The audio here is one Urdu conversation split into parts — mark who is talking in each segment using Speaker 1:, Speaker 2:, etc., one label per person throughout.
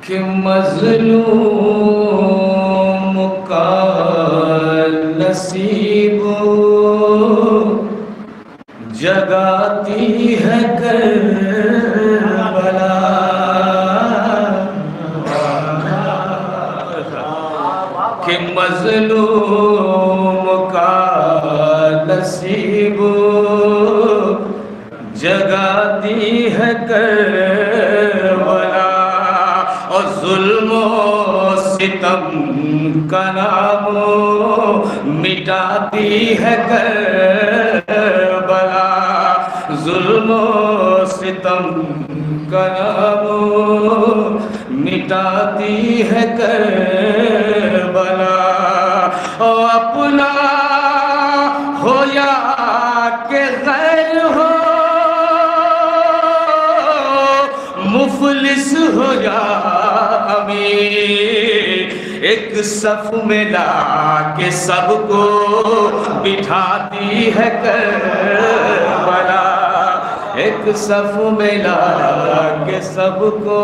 Speaker 1: کہ مظلوم کا نصیب جگاتی ہے کربلا، کہ مظلوم کا نصیب جگاتی ہے کربلا، اور ظلم و ستم کا نام مٹاتی ہے کربلا، ظلم و ستم کا نام مٹاتی ہے کربلا، اور اپنا ہو یا کہ غیر ہو، مفلس ہو یا امیر، ایک صف میں لا کے سب کو بٹھاتی ہے کربلا، ایک صف میں لا کے سب کو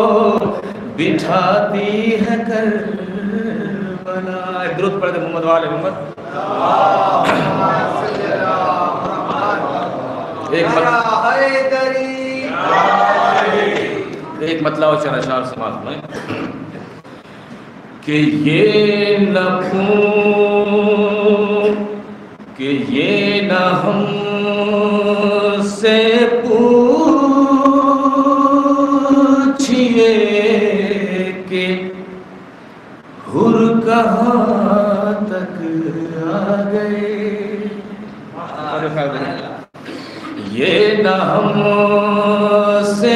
Speaker 1: بٹھاتی ہے کربلا۔ درود پڑھتے محمد وآل محمد۔ ایک مطلع و چند اشعار سماعت میں کہ یہ نہ پھون کہ یہ نہ ہم سے پوچھئے کہ حر کہاں تک آ گئے، یہ نہ ہم سے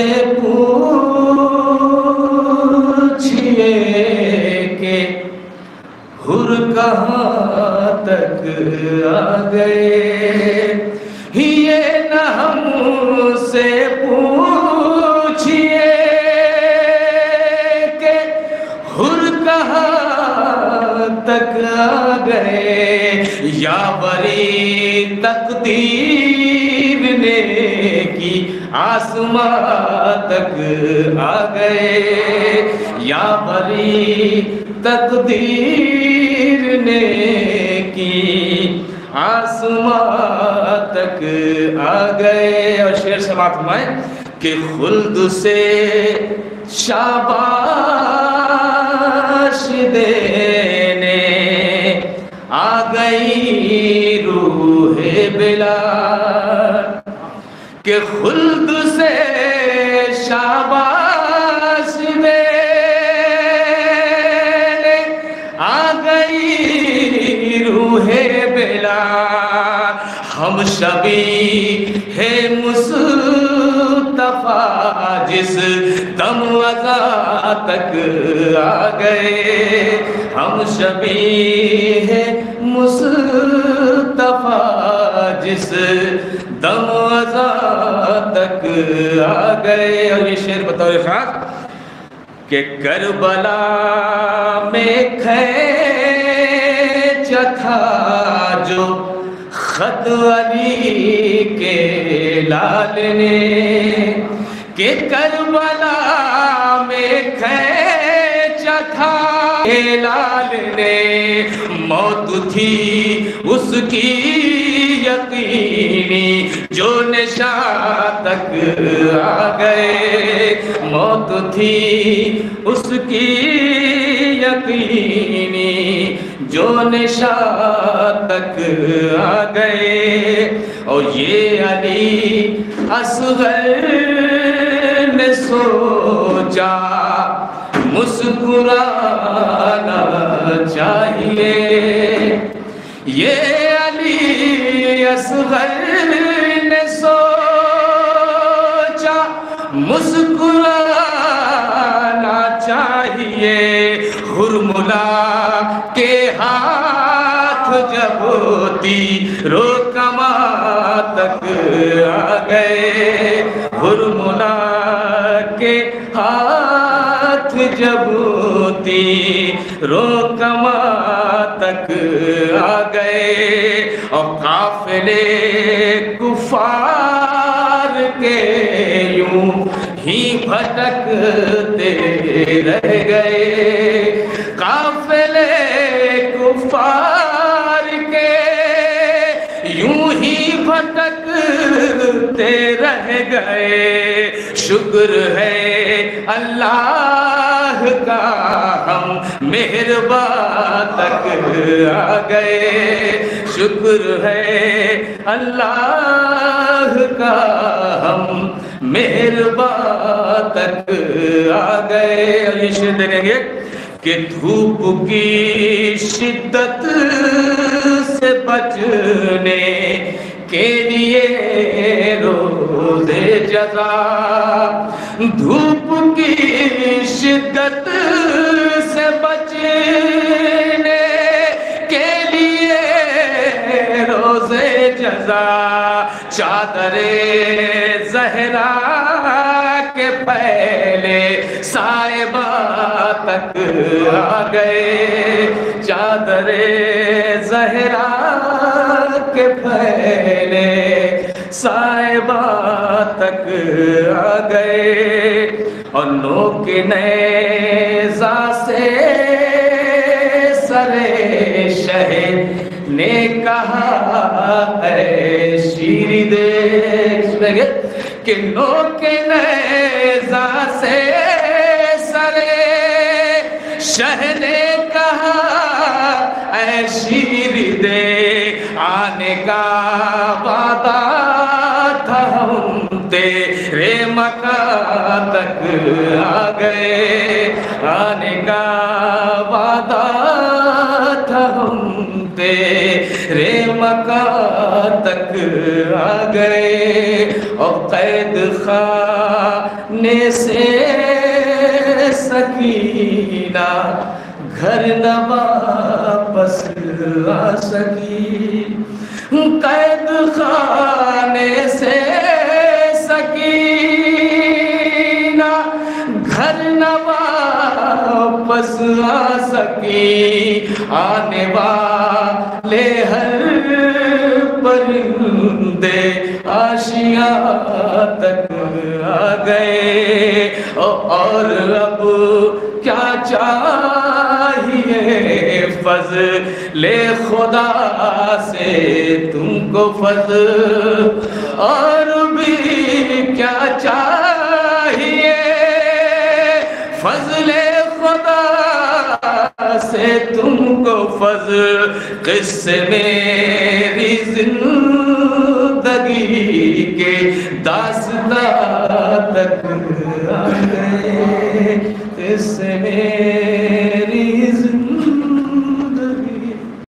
Speaker 1: پوچھئے کہ حر کہاں تک آ گئے، یہ نہ ہم سے پوچھئے کہ حر کہاں تک آ گئے، یا بری تقدیر نے کی آسمان تک آ گئے، یا بری تقدیر نے کی آسمان تک آ گئے۔ اور شعر سماعت فرمائیں کہ خلد سے شاباش دینے آ گئی روح بلال، کہ خلد سے شاباش دینے آ گئی روح بلال، ہم شبیہ مصطفیٰ جس دم ازاں تک آ گئے، ہم شبیہ مصطفیٰ جس دم ازاں تک آ گئے۔ اور یہ شعر بطور خاص کہ کربلا میں کھینچا تھا جو خط علی کے لال نے، کہ کربلا میں کھینچا تھا لال نے، موت تھی اس کی یقینی جو نشاں تک آ گئے، موت تھی اس کی یقینی جو نشاں تک آ گئے، اور یہ علی اصغر نے سوچا مسکرانا چاہیے، یہ علی اصغر نے سوچا مسکرانا چاہیے، حرملا کے ہاتھ جب تیرو کما تک آ گئے، حرملا کے ہاتھ جب تیرو کما تک آ گئے، اور قافلے کفار کے یوں ہی بھٹکتے رہ گئے، قافلے کفار کے یوں ہی بھٹکتے رہ گئے۔ شکر ہے اللہ کا ہم مہرباں تک آ گئے، شکر ہے اللہ کا ہم مہرباں تک آ گئے۔ اور یہ شعر دیکھیں گے کہ دھوپ کی شدت سے بچنے کے لیے روز جزا، دھوپ کی شدت سے بچنے کے لیے روز جزا، چادر زہرا کے پھیلے صاحبہ تک آ گئے، چادر زہرا کے پھیلے صاحبہ تک آ گئے، اور نوک نیزہ سے سرے شہ نے کہا اے شیر دیکھ کہ نوک نیزہ سے سرے شہ نے کہا اے شیر دے، آنے کا وعدہ تھا ہم تیرے مکان تک آ گئے، آنے کا وعدہ تھا ہم تیرے مکان تک آ گئے، اور قید خانے سے سکینہ گھر نہ واپس آ سکی، قید خانے سے سکینہ گھر نہ واپس آ سکی، آنے والے ہر پرندے آشیاں تک آ گئے، اور اب کیا چاہیے فضل خدا سے تم کو فضل، اور بھی کیا چاہیے فضل خدا سے تم کو فضل، قصے میری زندگی کے داستان تک آ گئے، قصے میری